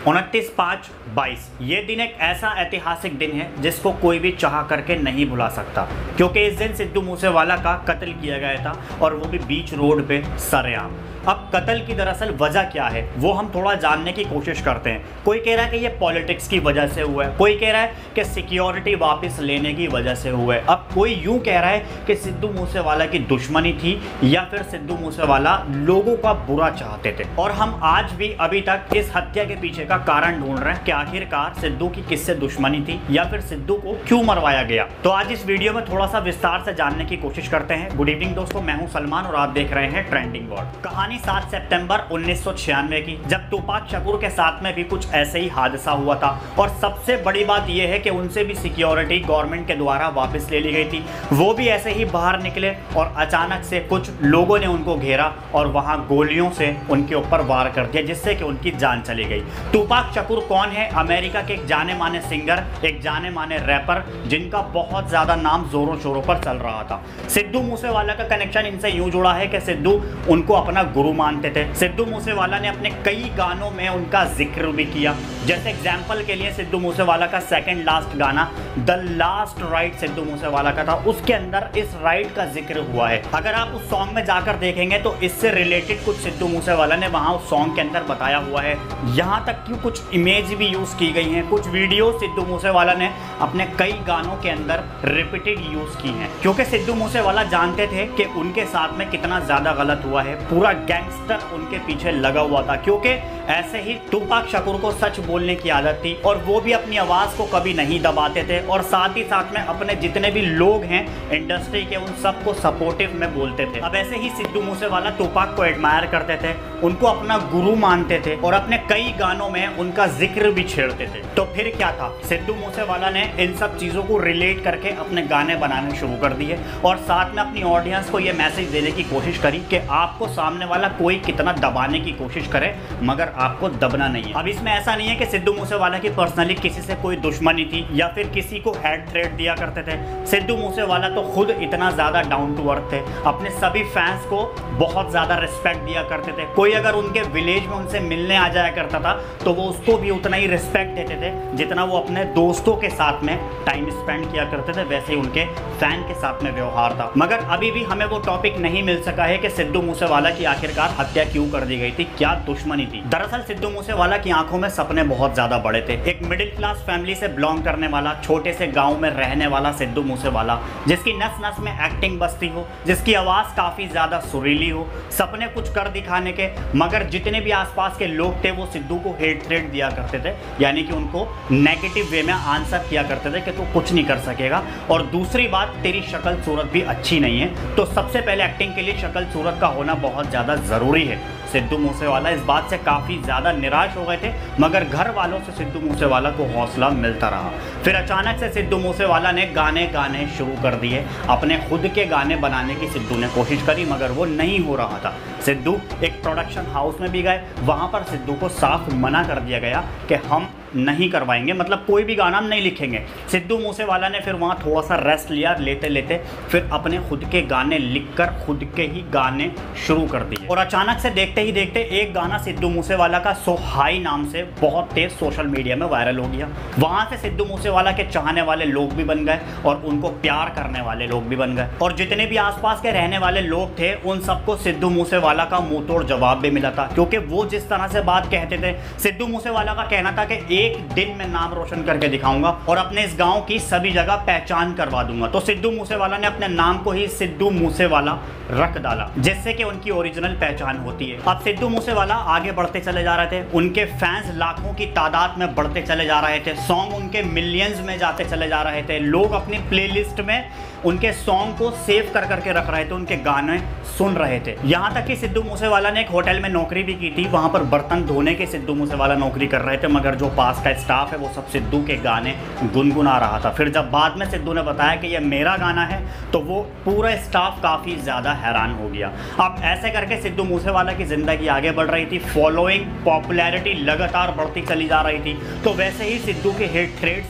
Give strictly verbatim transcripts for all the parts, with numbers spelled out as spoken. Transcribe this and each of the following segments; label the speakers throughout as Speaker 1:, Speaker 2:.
Speaker 1: उनतीस पाँच बाईस ये दिन एक ऐसा ऐतिहासिक दिन है जिसको कोई भी चाह करके नहीं भुला सकता, क्योंकि इस दिन सिद्धू मूसेवाला का कत्ल किया गया था और वो भी बीच रोड पे सरेआम। अब कत्ल की दरअसल वजह क्या है वो हम थोड़ा जानने की कोशिश करते हैं। कोई कह रहा है कि ये पॉलिटिक्स की वजह से हुआ है, कोई कह रहा है कि सिक्योरिटी वापस लेने की वजह से हुआ है, अब कोई यूं कह रहा है कि सिद्धू मूसेवाला की दुश्मनी थी या फिर सिद्धू मूसेवाला लोगों का बुरा चाहते थे। और हम आज भी अभी तक इस हत्या के पीछे का कारण ढूंढ रहे हैं कि आखिरकार सिद्धू की किससे दुश्मनी थी या फिर सिद्धू को क्यों मरवाया गया। तो आज इस वीडियो में थोड़ा सा विस्तार से जानने की कोशिश करते हैं। गुड इवनिंग दोस्तों, मैं हूं सलमान और आप देख रहे हैं ट्रेंडिंग वर्ल्ड। कहानी सात सितंबर उन्नीस सौ छियानवे की, जब टूपाक शकूर के साथ में भी कुछ ऐसे ही हादसा हुआ था। और सबसे बड़ी बात यह है कि उनसे भी सिक्योरिटी गवर्नमेंट के द्वारा वापस ले ली गई थी। वो भी ऐसे ही बाहर निकले और अचानक से कुछ लोगों ने उनको घेरा और वहां गोलियों से उनके ऊपर वार कर दिया, जिससे कि उनकी जान चली गई। टूपाक शकूर कौन है? अमेरिका के एक जाने माने सिंगर, एक जाने माने रैपर, जिनका बहुत ज्यादा नाम जोरों शोरों पर चल रहा था। सिद्धू मूसेवाला का कनेक्शन इनसे यूं जुड़ा है कि सिद्धू उनको अपना गुरु मानते थे। सिद्धू मूसेवाला ने अपने कई गानों में उनका जिक्र भी किया। जैसे एग्जाम्पल के लिए सिद्धू मूसेवाला का सेकंड लास्ट गाना the last ride Sidhu Moosewala का था, उसके अंदर इस राइड का जिक्र हुआ है। अगर आप उस सॉन्ग में जाकर देखेंगे तो इससे रिलेटेड कुछ सिद्धू मूसेवाला ने वहां उस सॉन्ग के अंदर बताया हुआ है। यहां तक कि कुछ इमेज भी यूज की गई हैं, कुछ वीडियो सिद्धू मूसेवाला ने अपने कई गानों के अंदर रिपीटेड यूज की हैं, क्योंकि सिद्धू मूसेवाला जानते थे कि उनके साथ में कितना ज्यादा गलत हुआ है। पूरा गैंगस्टर उनके पीछे लगा हुआ था, क्योंकि ऐसे ही टूपाक शकूर को सच बोलने की आदत थी और वो भी अपनी आवाज को कभी नहीं दबाते थे। और साथ ही साथ में अपने जितने भी लोग हैं इंडस्ट्री के, उन सबको सपोर्टिव में बोलते थे। अब ऐसे ही सिद्धू मूसेवाला टूपाक को एडमायर करते थे, उनको अपना गुरु मानते थे और अपने कई गानों में उनका जिक्र भी छेड़ते थे। तो फिर क्या था, सिद्धू मूसेवाला ने इन सब चीजों को रिलेट करके अपने गाने बनाने शुरू कर दिए और साथ में अपनी ऑडियंस को यह मैसेज देने की कोशिश करी कि आपको सामने वाला कोई कितना दबाने की कोशिश करे मगर आपको दबना नहीं है। अब इसमें ऐसा नहीं है कि सिद्धू मूसेवाला की पर्सनली किसी से कोई दुश्मनी थी या फिर किसी को हेड थ्रेट दिया करते थे। सिद्धू मूसेवाला तो खुद इतना ज्यादा डाउन टू अर्थ थे, अपने सभी फैंस को बहुत ज्यादा रिस्पेक्ट दिया करते थे। कोई अगर उनके विलेज में उनसे मिलने आ जाया करता था तो वो उसको भी उतना ही रिस्पेक्ट देते थे जितना वो अपने दोस्तों के साथ में टाइम स्पेंड किया करते थे, वैसे ही उनके फैन के साथ में व्यवहार था। मगर अभी भी हमें वो टॉपिक नहीं मिल सका है कि सिद्धू मूसेवाला की आखिरकार हत्या क्यों कर दी गई थी, क्या दुश्मनी थी। दरअसल सिद्धू मूसेवाला की आंखों में सपने बहुत ज्यादा बड़े थे। एक मिडिल क्लास फैमिली से बिलोंग करने वाला, छोटे से गांव में रहने वाला सिद्धू मूसेवाला, जिसकी नस नस में एक्टिंग बसती हो, जिसकी आवाज काफी ज्यादा सुरीली हो, सपने कुछ कर दिखाने के, मगर जितने भी आसपास के लोग थे वो सिद्धू को हेट थ्रेट दिया करते थे, यानी कि उनको नेगेटिव वे में आंसर किया करते थे कि तू कुछ नहीं कर सकेगा। और दूसरी बात, तेरी शक्ल सूरत भी अच्छी नहीं है। तो सबसे पहले एक्टिंग के लिए शक्ल सूरत का होना बहुत ज्यादा जरूरी है। सिद्धू मूसेवाला इस बात से काफ़ी ज़्यादा निराश हो गए थे, मगर घर वालों से सिद्धू मूसेवाला को हौसला मिलता रहा। फिर अचानक से सिद्धू मूसेवाला ने गाने गाने शुरू कर दिए। अपने खुद के गाने बनाने की सिद्धू ने कोशिश करी मगर वो नहीं हो रहा था। सिद्धू एक प्रोडक्शन हाउस में भी गए, वहाँ पर सिद्धू को साफ मना कर दिया गया कि हम नहीं करवाएंगे, मतलब कोई भी गाना हम नहीं लिखेंगे। सिद्धू मूसेवाला ने फिर वहाँ थोड़ा सा रेस्ट लिया, लेते लेते फिर अपने खुद के गाने लिखकर खुद के ही गाने शुरू कर दिए। और अचानक से देखते ही देखते एक गाना सिद्धू मूसेवाला का सो हाई नाम से बहुत तेज सोशल मीडिया में वायरल हो गया। वहाँ से सिद्धू मूसेवाला के चाहने वाले लोग भी बन गए और उनको प्यार करने वाले लोग भी बन गए। और जितने भी आसपास के रहने वाले लोग थे उन सबको सिद्धू मूसेवाला का मुंह तोड़ जवाब भी मिला था, क्योंकि वो जिस तरह से बात कहते थे, सिद्धू मूसेवाला का कहना था कि एक दिन में नाम रोशन करके दिखाऊंगा और अपने इस गांव की सभी जगह पहचान करवा दूंगा। तो सिद्धू मूसेवाला ने अपने नाम को ही सिद्धू मूसेवाला रख डाला, जिससे कि उनकी ओरिजिनल पहचान होती है। अब सिद्धू मूसेवाला आगे बढ़ते चले जा रहे थे, उनके फैंस लाखों की तादाद में बढ़ते चले जा रहे थे, सॉन्ग उनके मिलियंस में जाते चले जा रहे थे। लोग अपनी प्लेलिस्ट में उनके सॉन्ग को सेव कर करके रख रहे थे, उनके गाने सुन रहे थे। यहाँ तक कि सिद्धू मूसेवाला ने एक होटल में नौकरी भी की थी, वहाँ पर बर्तन धोने के सिद्धू मूसेवाला नौकरी कर रहे थे, मगर जो पास का स्टाफ है वो सब सिद्धू के गाने गुनगुना रहा था। फिर जब बाद में सिद्धू ने बताया कि ये मेरा गाना है तो वो पूरा स्टाफ काफ़ी ज़्यादा हैरान हो गया। अब ऐसे करके सिद्धू मूसेवाला की ज़िंदगी आगे बढ़ रही थी, फॉलोइंग पॉपुलैरिटी लगातार बढ़ती चली जा रही थी। तो वैसे ही सिद्धू के हेट थ्रेड्स भी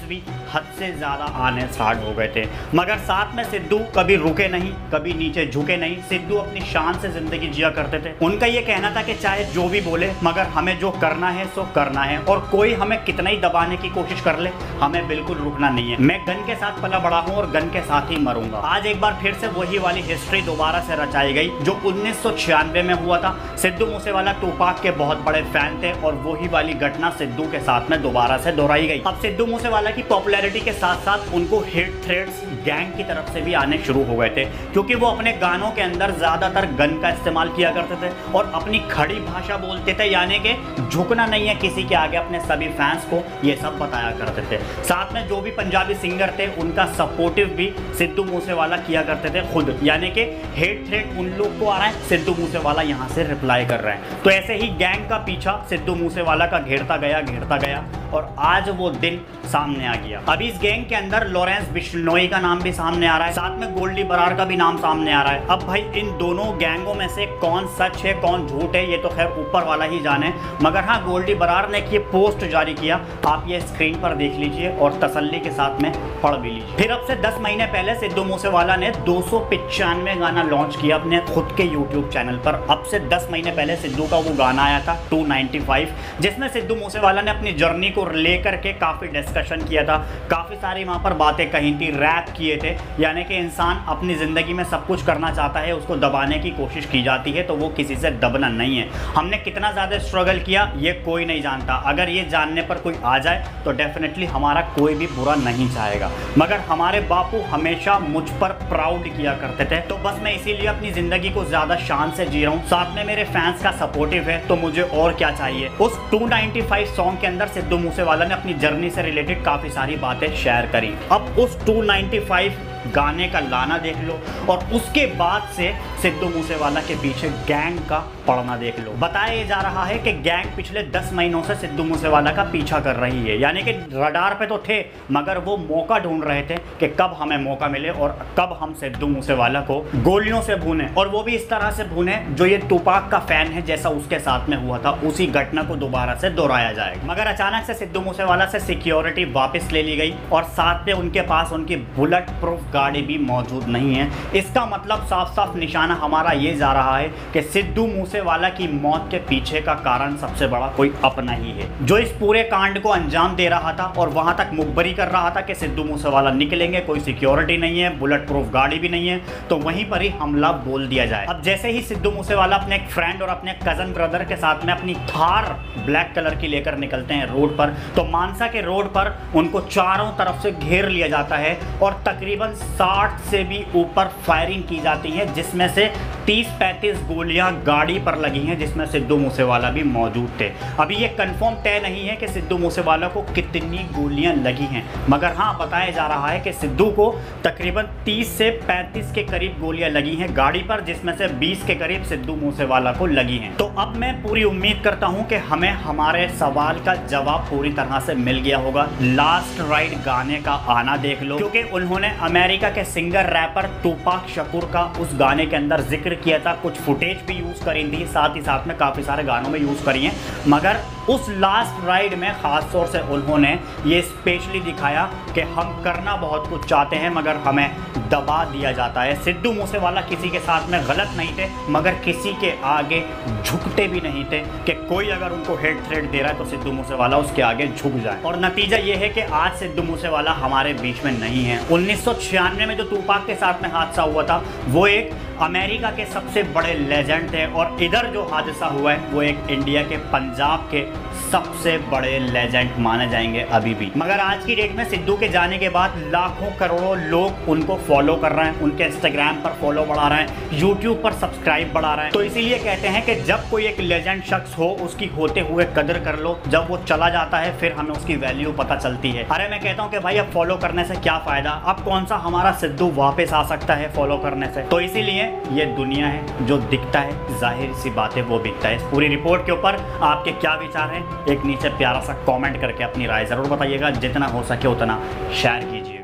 Speaker 1: हद से ज़्यादा आने स्टार्ट हो गए थे। मगर साथ में सिद्धू कभी रुके नहीं, कभी नीचे झुके नहीं। सिद्धू अपनी शान से ज़िंदगी जिया करते थे। उनका ये कहना था कि चाहे जो भी बोले, मगर हमें जो करना है सो करना है, और कोई हमें कितना ही दबाने की कोशिश कर ले, हमें बिल्कुल रुकना नहीं है। मैं गन के साथ पला बड़ा हूँ और गन के साथ ही मरूंगा। आज एक बार फिर से वही वाली हिस्ट्री दोबारा से रचाई गई जो उन्नीस सौ छियानवे में हुआ था। सिद्धू मूसेवाला टूपाक के बहुत बड़े फैन थे और वही वाली घटना सिद्धू के साथ में दोबारा से दोहराई गई। अब सिद्धू मूसेवाला की पॉपुलैरिटी के साथ साथ उनको हेट थ्रेट्स गैंग की तरफ से भी आने शुरू हो गए थे, क्योंकि वो अपने गानों के अंदर ज्यादातर गन का इस्तेमाल किया करते थे और अपनी खड़ी भाषा बोलते थे, यानी कि झुकना नहीं है किसी के आगे, अपने सभी फैंस को ये सब बताया करते थे। साथ में जो भी पंजाबी सिंगर थे उनका सपोर्टिव भी सिद्धू मूसेवाला किया करते थे खुद, यानी कि हेट थ्रेट उन लोग को आ रहा है, सिद्धू मूसेवाला यहाँ से रिप्लाई कर रहे हैं। तो ऐसे ही गैंग का पीछा सिद्धू मूसेवाला का घेरता गया घेरता गया और आज वो दिन सामने आ गया। अभी इस गैंग के अंदर लॉरेंस बिश्नोई का नाम भी सामने आ रहा है, साथ में गोल्डी बरार का भी नाम सामने आ रहा है। अब भाई इन दोनों गैंगों में से कौन सच है कौन झूठ है ये तो खैर ऊपर वाला ही जाने, मगर हाँ गोल्डी बरार ने ये पोस्ट जारी किया, आप ये स्क्रीन पर देख लीजिए और तसल्ली के साथ में पढ़ भी लीजिए। फिर अब से दस महीने पहले सिद्धू मूसेवाला ने दो सौ पिचानवे गाना लॉन्च किया अपने खुद के यूट्यूब चैनल पर। अब से दस महीने पहले सिद्धू का वो गाना आया था टू नाइंटी फाइव, जिसमें सिद्धू मूसेवाला ने अपनी जर्नी को लेकर के काफ़ी डिस्कशन किया था, काफ़ी सारी वहाँ पर बातें कही थी, रैप किए थे। यानी कि इंसान अपनी ज़िंदगी में सब कुछ करना चाहता है, उसको दबाने की कोशिश की जाती है, तो वो किसी से दबना नहीं है। हमने कितना ज़्यादा स्ट्रगल किया ये कोई नहीं जानता, अगर ये जानने पर कोई आ जाए तो डेफिनेटली हमारा कोई भी बुरा नहीं चाहेगा। मगर हमारे बापू हमेशा मुझ पर प्राउड किया करते थे, तो बस मैं इसीलिए अपनी ज़िंदगी को ज़्यादा शान से जी रहा हूँ। साथ में मेरे फैंस का सपोर्टिव है, तो मुझे और क्या चाहिए। उस टू नाइंटी फाइव सॉन्ग के अंदर सिद्धू मूसेवाला ने अपनी जर्नी से रिलेटेड काफ़ी सारी बातें शेयर करी। अब उस टू नाइंटी फाइव गाने का लाना देख लो और उसके बाद से सिद्धू मूसेवाला के पीछे गैंग का पड़ना देख लो। बताया जा रहा है कि गैंग पिछले दस महीनों से सिद्धू मूसेवाला का पीछा कर रही है, यानी कि रडार पे तो थे मगर वो मौका ढूंढ रहे थे कि कब हमें मौका मिले और कब हम सिद्धू मूसेवाला को गोलियों से भूने, और वो भी इस तरह से भूने जो ये टूपाक का फैन है जैसा उसके साथ में हुआ था, उसी घटना को दोबारा से दोहराया जाएगा। मगर अचानक से सिद्धू मूसेवाला से सिक्योरिटी वापस ले ली गई और साथ में उनके पास उनकी बुलेट प्रूफ गाड़ी भी मौजूद नहीं है। इसका मतलब साफ साफ निशाना हमारा ये जा रहा है कि सिद्धू मूसेवाला की मौत के पीछे का कारण सबसे बड़ा कोई अपना ही है, जो इस पूरे कांड को अंजाम दे रहा था और वहां तक मुखबरी कर रहा था कि सिद्धू मूसेवाला निकलेंगे, कोई सिक्योरिटी नहीं है, बुलेट प्रूफ गाड़ी भी नहीं है, तो वहीं पर ही हमला बोल दिया जाए। अब जैसे ही सिद्धू मूसेवाला अपने एक फ्रेंड और अपने कजन ब्रदर के साथ में अपनी थार ब्लैक कलर की लेकर निकलते हैं रोड पर, तो मानसा के रोड पर उनको चारों तरफ से घेर लिया जाता है और तकरीबन साठ से भी ऊपर फायरिंग की जाती है, जिसमें से तीस पैंतीस गोलियां गाड़ी पर लगी हैं, जिसमें सिद्धू मूसेवाला भी मौजूद थे। अभी ये कंफर्म तय नहीं है कि सिद्धू मूसेवाला को कितनी गोलियां लगी हैं, मगर हाँ बताया जा रहा है कि सिद्धू को तकरीबन तीस से पैंतीस के करीब गोलियां लगी हैं गाड़ी पर, जिसमें से बीस के करीब सिद्धू मूसेवाला को लगी हैं। तो अब मैं पूरी उम्मीद करता हूं कि हमें हमारे सवाल का जवाब पूरी तरह से मिल गया होगा। लास्ट राइड गाने का आना देख लो, क्योंकि उन्होंने अमेरिका के सिंगर रैपर टूपाक शकूर का उस गाने के अंदर जिक्र किया था, कुछ फुटेज भी यूज करी थी, साथ ही साथ में काफी सारे गानों में यूज करी है। मगर उस लास्ट राइड में खास तौर से उन्होंने ये स्पेशली दिखाया कि हम करना बहुत कुछ चाहते हैं मगर हमें दबा दिया जाता है। सिद्धू मूसेवाला किसी के साथ में गलत नहीं थे, मगर किसी के आगे झुकते भी नहीं थे कि कोई अगर उनको हेड थ्रेट दे रहा है तो सिद्धू मूसेवाला उसके आगे झुक जाए। और नतीजा ये है कि आज सिद्धू मूसेवाला हमारे बीच में नहीं है। उन्नीस सौ छियानवे में जो टूपाक के साथ में हादसा हुआ था वो एक अमेरिका के सबसे बड़े लेजेंड थे, और इधर जो हादसा हुआ है वो एक इंडिया के पंजाब के सबसे बड़े लेजेंड माने जाएंगे अभी भी। मगर आज की डेट में सिद्धू के जाने के बाद लाखों करोड़ों लोग उनको फॉलो कर रहे हैं, उनके इंस्टाग्राम पर फॉलो बढ़ा रहे हैं, यूट्यूब पर सब्सक्राइब बढ़ा रहे हैं। तो इसीलिए कहते हैं कि जब कोई एक लेजेंड शख्स हो उसकी होते हुए कदर कर लो, जब वो चला जाता है फिर हमें उसकी वैल्यू पता चलती है। अरे मैं कहता हूँ कि भाई अब फॉलो करने से क्या फायदा, अब कौन सा हमारा सिद्धू वापस आ सकता है फॉलो करने से। तो इसीलिए ये दुनिया है, जो दिखता है जाहिर सी बात है वो बिकता है। इस पूरी रिपोर्ट के ऊपर आपके क्या विचार हैं, एक नीचे प्यारा सा कमेंट करके अपनी राय जरूर बताइएगा, जितना हो सके उतना शेयर कीजिए।